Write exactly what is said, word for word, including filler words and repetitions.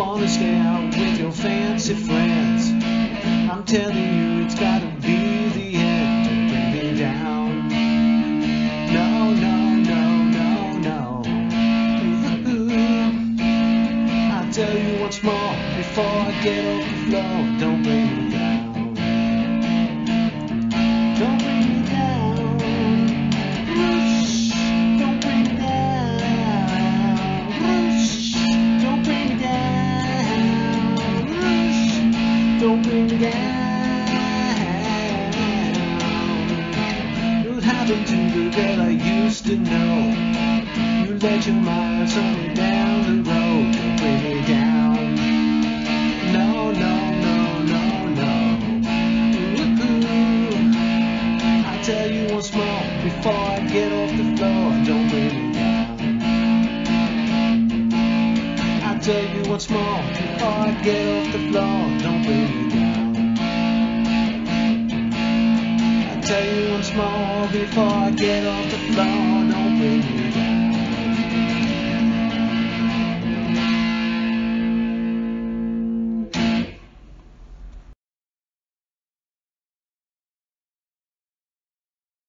wanna stay out with your fancy friends. I'm telling you, it's gotta be the end. Don't bring me down. No, no, no, no, no. Ooh, I'll tell you once more before I get off the floor. Don't bring me down. Don't bring me down. Whoosh, don't bring me down. Whoosh, don't bring me down. Whoosh, don't bring me down. What happened to the girl I used to know? You let your mind somewhere down the road. Don't bring me down. No, no, no, no, no. Ooh, I'll tell you once more before I get off the floor. Don't bring me down. I'll tell you once more before I get off the floor. Don't bring me down. I'll tell you once more before I get off the floor.